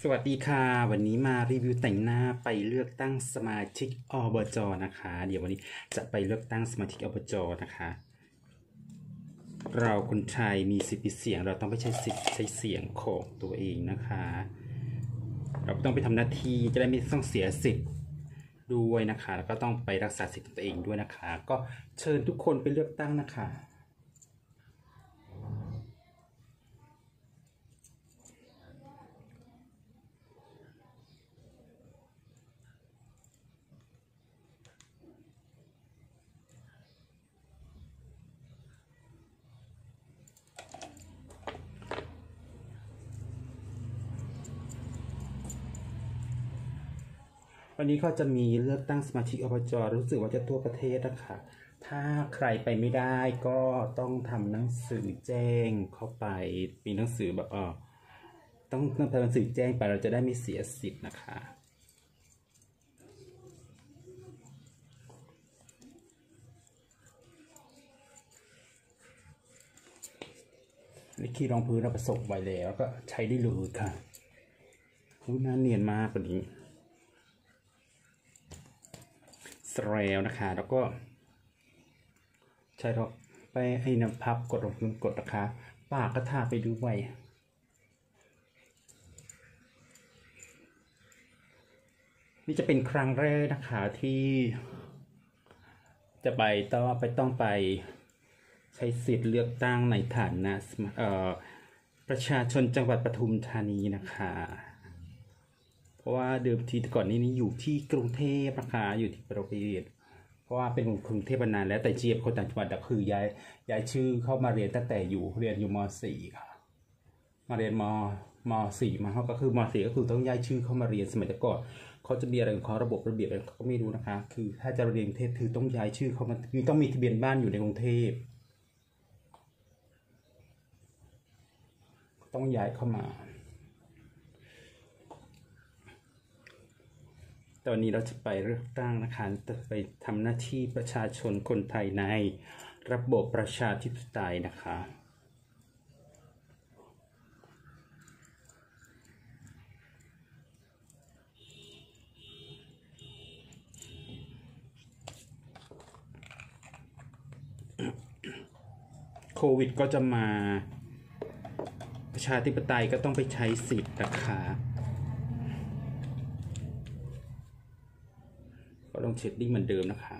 สวัสดีค่ะวันนี้มารีวิวแต่งหน้าไปเลือกตั้งสมาชิกอบจนะคะเดี๋ยววันนี้จะไปเลือกตั้งสมาชิกอบจนะคะเราคนไทยมีสิทธิเสียงเราต้องไปใช้สิทธิ์ใช้เสียงของตัวเองนะคะเราต้องไปทำหน้าที่จะได้ไม่ต้องเสียสิทธิ์ด้วยนะคะแล้วก็ต้องไปรักษาสิทธิ์ตัวเองด้วยนะคะก็เชิญทุกคนไปเลือกตั้งนะคะวันนี้ก็จะมีเลือกตั้งสมาชิกอบจรู้สึกว่าจะทั่วประเทศนะคะถ้าใครไปไม่ได้ก็ต้องทำหนังสือแจ้งเข้าไปมีหนังสือแบบต้องทำหนังสือแจ้งไปเราจะได้ไม่เสียสิทธิ์นะคะนี่ขี้รองพื้นเราผสมไว้แล้วก็ใช้ได้เลยค่ะหน้าเนียนมากกว่านี้สแล้วนะคะแล้วก็ใช้เราไปให้น้ำพับกดลงพื้นกดนะคะปากก็ทาไปด้วยนี่จะเป็นครั้งแรกนะคะที่จะต้องไปใช้สิทธิ์เลือกตั้งในฐานะประชาชนจังหวัดปทุมธานีนะคะเพราะว่าเดิมทีก่อนนี้อยู่ที่กรุงเทพนะคะอยู่ที่ประเทศเพราะว่าเป็นกรุงเทพมานานแล้วแต่เจี๊ยบคนต่างจังหวัดคือย้ายชื่อเข้ามาเรียนตั้งแต่เรียนอยู่ม.4 ค่ะมาเรียนม.4 มาเขาก็คือม.4 ก็คือต้องย้ายชื่อเข้ามาเรียนสมัยแต่ก่อนเขาจะมีอะไรของเขาระบบระเบียบอะไรก็ไม่รู้นะคะคือถ้าจะเรียนกรุงเทพคือต้องย้ายชื่อเข้ามาคือต้องมีทะเบียนบ้านอยู่ในกรุงเทพต้องย้ายเข้ามาตอนนี้เราจะไปเลือกตั้งนะคะจะไปทำหน้าที่ประชาชนคนไทยในระบบประชาธิปไตยนะคะโควิดก็จะมาประชาธิปไตยก็ต้องไปใช้สิทธิ์นะคะก็ต้องเช็ดดิ้งเหมือนเดิมนะคะ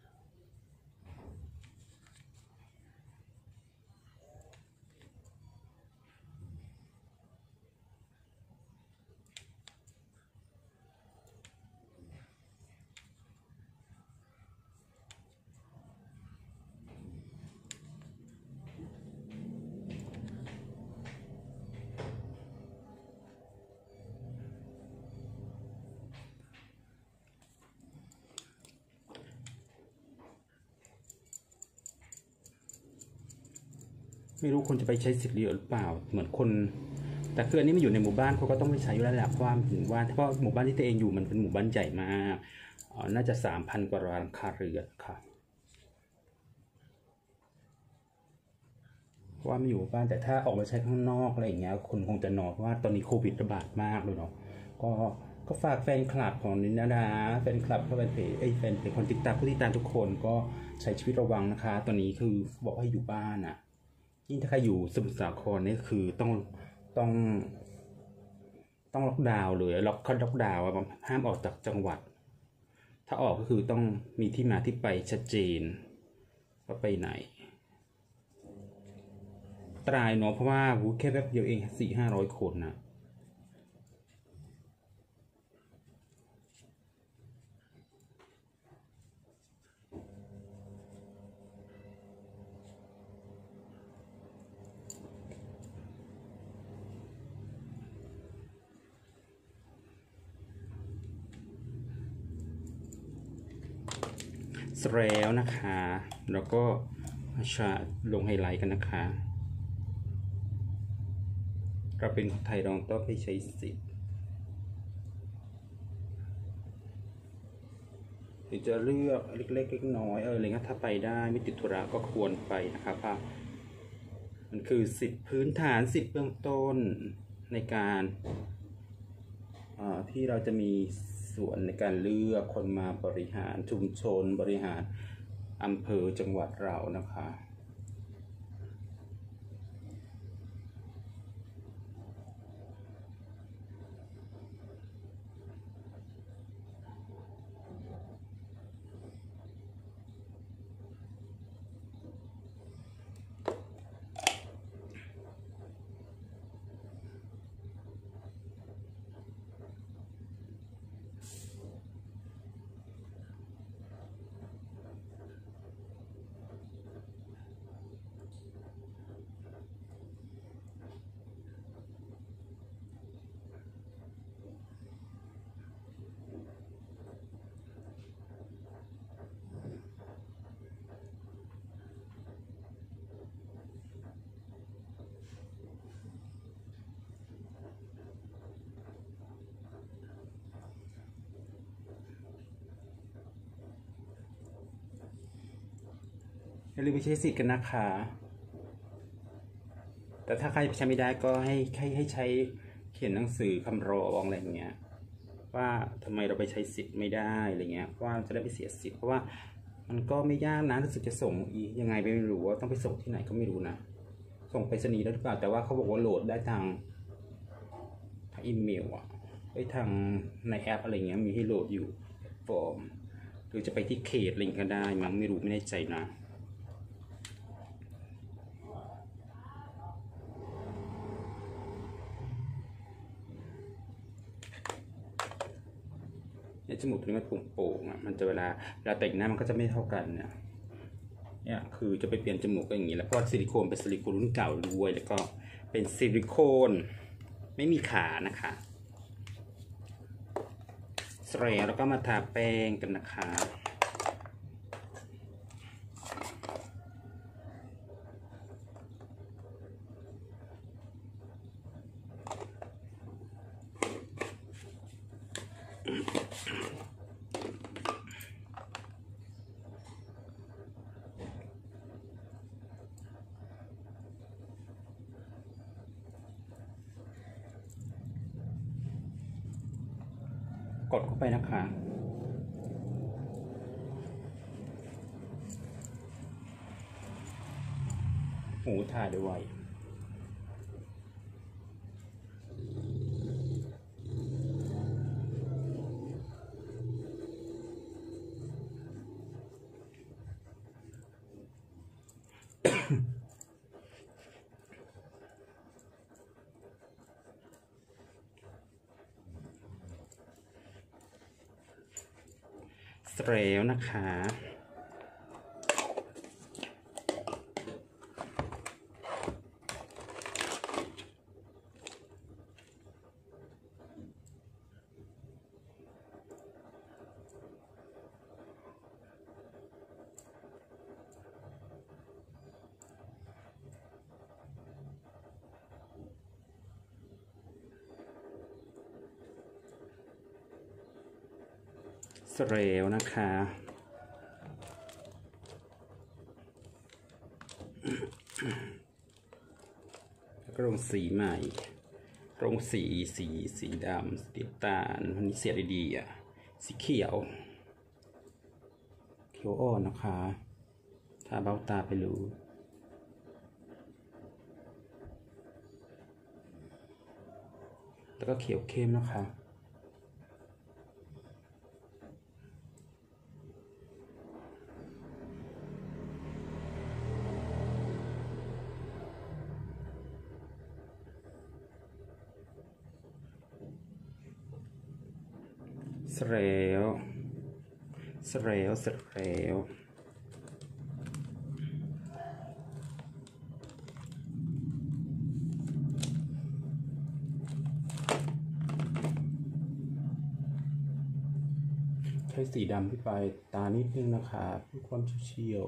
ไม่รู้คนจะไปใช้สิทธิ์เยอะหรือเปล่าเหมือนคนแต่คืออันนี้มันอยู่ในหมู่บ้านเขาก็ต้องไปใช้อยู่แล้วแหละเพราะว่าหมู่บ้านเพราะหมู่บ้านที่ตัวเองอยู่มันเป็นหมู่บ้านใหญ่มากน่าจะ 3,000 กว่าหลังคาเรือนค่ะเพราะว่าไม่อยู่บ้านแต่ถ้าออกมาใช้ข้างนอกอะไรอย่างเงี้ยคนคงจะนอนเพราะว่าตอนนี้โควิดระบาดมากเลยเนาะก็ฝากแฟนคลับของนินาดาแฟนคลับแฟนเพจแฟนเพจคนติดตามผู้ติดตามทุกคนก็ใช้ชีวิตระวังนะคะตอนนี้คือบอกให้อยู่บ้านอ่ะยิ่งถ้าใครอยู่สมุทรสาครนี่คือต้องล็อกดาวน์เลยล็อกดาวน์ห้ามออกจากจังหวัดถ้าออกก็คือต้องมีที่มาที่ไปชัดเจนว่าไปไหนตรายเนาะเพราะว่าแค่แป๊บเดียวเอง400-500 คนนะแล้วนะคะแล้วก็ลงไฮไลท์กันนะคะเราเป็นคนไทยเราต้องไปใช้สิทธิ์หรือจะเลือกเล็กๆน้อยอะไรเงี้ยถ้าไปได้ไม่ติดธุระก็ควรไปนะครับเพราะมันคือสิทธิพื้นฐานสิทธิเบื้องต้นในการที่เราจะมีส่วนในการเลือกคนมาบริหารชุมชนบริหารอำเภอจังหวัดเรานะคะอย่าลืมไปใช้สิทธิ์กันนะคะ แต่ถ้าใครใช้ไม่ได้ก็ให้ใช้เขียนหนังสือคำร้องอะไรอย่างเงี้ยว่าทำไมเราไปใช้สิทธิ์ไม่ได้อะไรเงี้ยว่าจะได้ไปเสียสิทธิ์เพราะว่ามันก็ไม่ยากนะรู้สึกจะส่งยังไงไม่รู้ว่าต้องไปส่งที่ไหนก็ไม่รู้นะส่งไปรษณีย์ได้หรือเปล่าแต่ว่าเขาบอกว่าโหลดได้ทางอีเมลอ่ะไว้ทางในแอปอะไรเงี้ยมีให้โหลดอยู่ฟอร์มหรือจะไปที่เขตอะไรก็ได้มั้งไม่รู้ไม่แน่ใจนะจมูกตัวนี้มันโป่งๆอ่ะมันจะเวลาแต่งหน้ามันก็จะไม่เท่ากันเนี่ยคือจะไปเปลี่ยนจมูกก็อย่างนี้แล้วก็ซิลิโคนเป็นซิลิโคนรุ่นเก่าด้วยแล้วก็เป็นซิลิโคนไม่มีขานะคะเสร็จแล้วก็มาทาแป้งกันนะคะกดเข้าไปนะคะหูทาด้วยแล้วนะคะแล้วนะคะแล้วก็ลงสีใหม่ลงสีดำสีน้ำตาลวันนี้เสียดีๆอ่ะสีเขียวอ่อนนะคะทาเบ้าตาไปรู้แล้วก็เขียวเข้มนะคะเสร็จแล้วใช้สีดำที่ปลายตานิดนึงนะคะเพื่อความเฉียว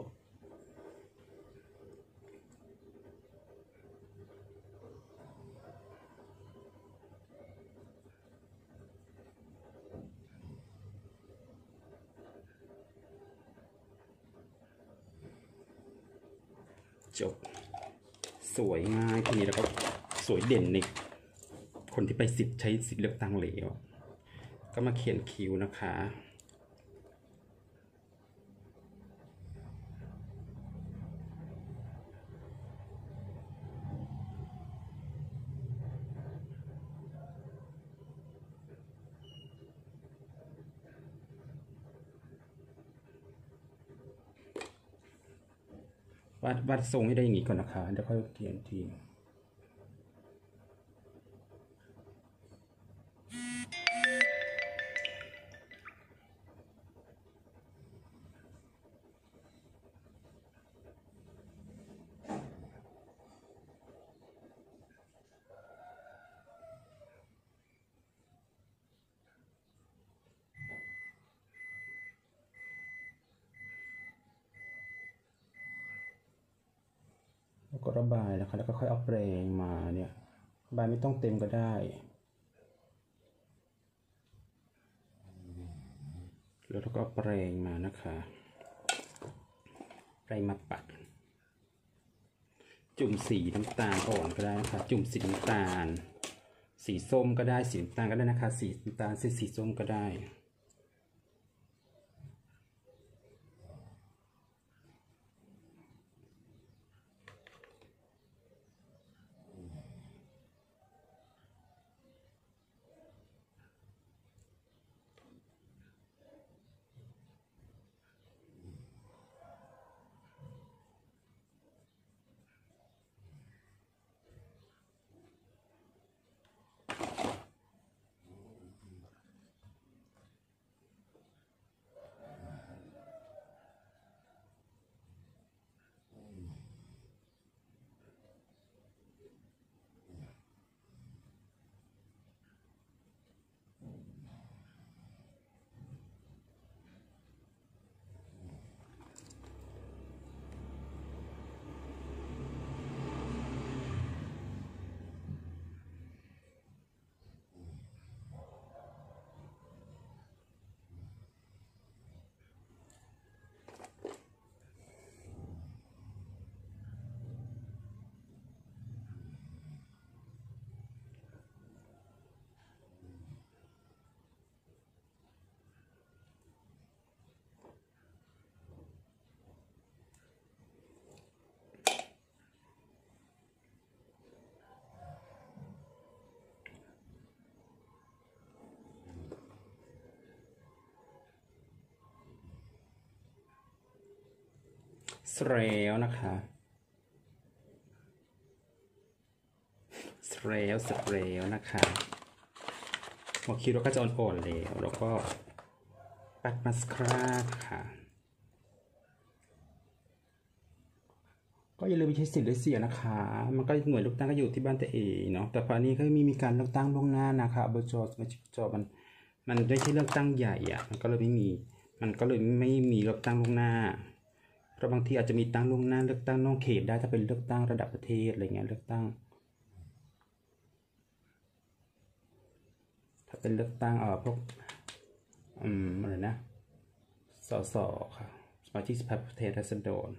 จบสวยง่ายทีนี้แล้วก็สวยเด่นในคนที่ไปใช้สิทธิ์เลือกตั้งแล้วก็มาเขียนคิ้วนะคะวาดทรงให้ได้อย่างนี้ก่อนนะคะเดี๋ยวค่อยเขียนทีแล้วก็ระบายนะคะแล้วก็ค่อยเอาแปรงมาเนี่ยระบายไม่ต้องเต็มก็ได้แล้วเราก็แปรงมานะคะแปรงมาปัดจุ่มสีน้ำตาลอ่อนก็ได้นะคะจุ่มสีน้ำตาลสีส้มก็ได้สีน้ำตาลก็ได้นะคะสีน้ำตาลสีส้มก็ได้เสร็จนะคะเสร็จนะคะหัวคิ้วเราก็จะอ่อนๆแล้วก็ปัดมาสคาร่าค่ะก็อย่าลืมไปใช้สิทธิ์ด้วยเสียนะคะมันก็หน่วยเลือกตั้งก็อยู่ที่บ้านตัวเองเนาะแต่ตอนนี้ก็มีการเลือกตั้งล่วงหน้านะคะอบจ.สมาชิกอบจ.มันไม่ใช่เลือกตั้งใหญ่อ่ะมันก็เลยไม่มีเลือกตั้งล่วงหน้าเพราะบางทีอาจจะมีตั้งล่วงหน้าเลือกตั้งนอกเขตได้ถ้าเป็นเลือกตั้งระดับประเทศอะไรเงี้ยเลือกตั้งถ้าเป็นเลือกตั้งพวกอะไรนะสสค่ะสมาชิกสภาผู้แทนราษฎร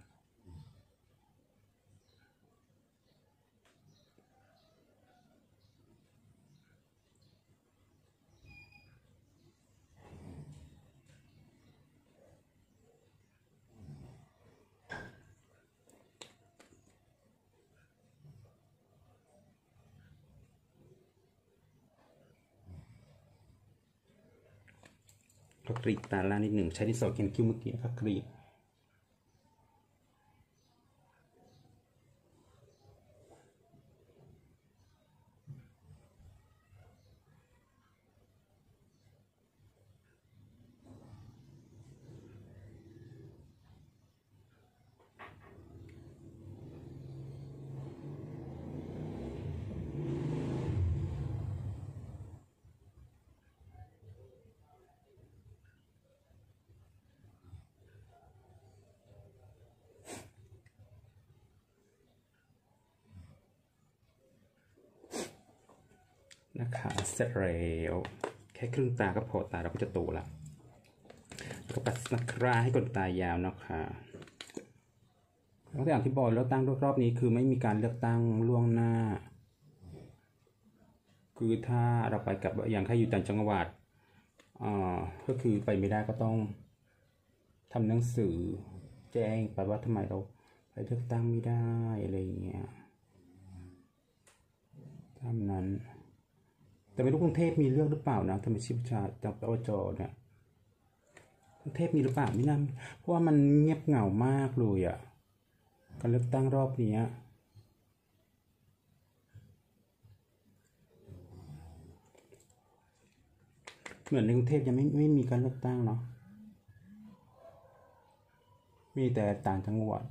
ก็กรีดตาล่างนิดหนึ่งใช้ดินสอเขียนคิ้วเมื่อกี้นะครับกรีดนะคะเสร็จแล้วแค่ครึ่งตาก็พอตาเราก็จะโตละก็ปัดสคราให้ขนตายาวนะคะแล้วอย่างที่บอกเลือกตั้งรอบนี้คือไม่มีการเลือกตั้งล่วงหน้าคือถ้าเราไปกับอย่างใครอยู่ต่างจังหวัดก็คือไปไม่ได้ก็ต้องทำหนังสือแจ้งไปว่าทำไมเราไปเลือกตั้งไม่ได้อะไรอย่างเงี้ยตามนั้นแต่ไม่รู้กรุงเทพมีเรื่องหรือเปล่านะทำไมชิบชาจากอบจเนี่ยกรุงเทพมีหรือเปล่าไม่น่าเพราะว่ามันเงียบเหงามากเลยอ่ะการเลือกตั้งรอบนี้เหมือนในกรุงเทพยังไม่มีการเลือกตั้งเนาะมีแต่ต่างจังหวัด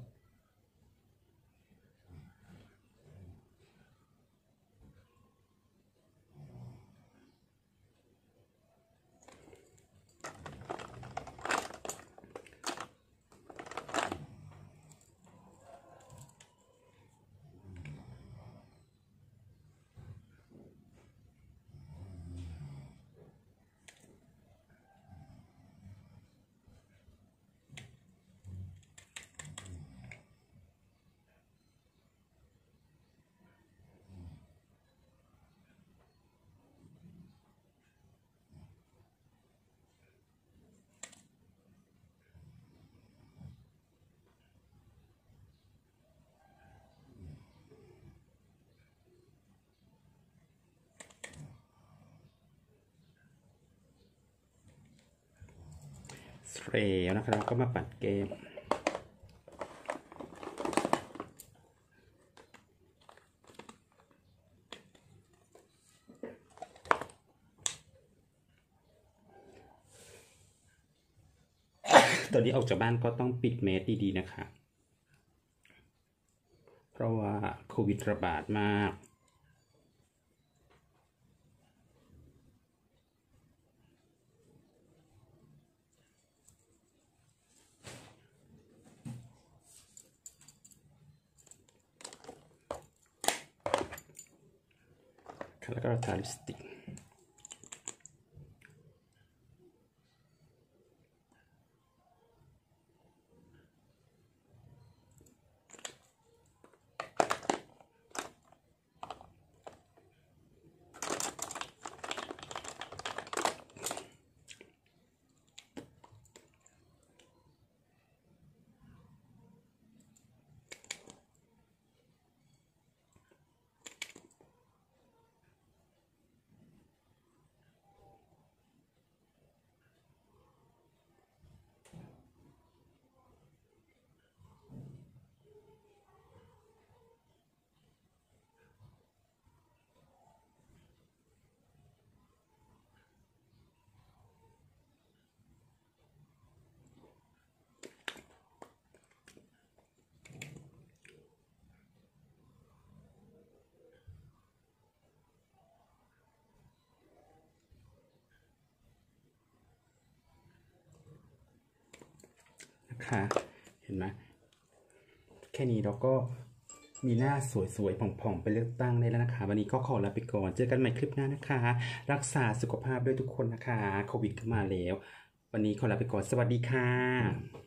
สเปรย์นะครับก็มาปัดเกมตอนนี้ออกจากบ้านก็ต้องปิดแมสดีๆนะคะเพราะว่าโควิดระบาดมากแล้วก็ทาลิปสติกนะคะเห็นไหมแค่นี้เราก็มีหน้าสวยๆผ่องๆไปเลือกตั้งได้แล้วนะคะวันนี้ก็ขอลาไปก่อนเจอกันใหม่คลิปหน้านะคะรักษาสุขภาพด้วยทุกคนนะคะโควิดก็มาแล้ววันนี้ขอลาไปก่อนสวัสดีค่ะ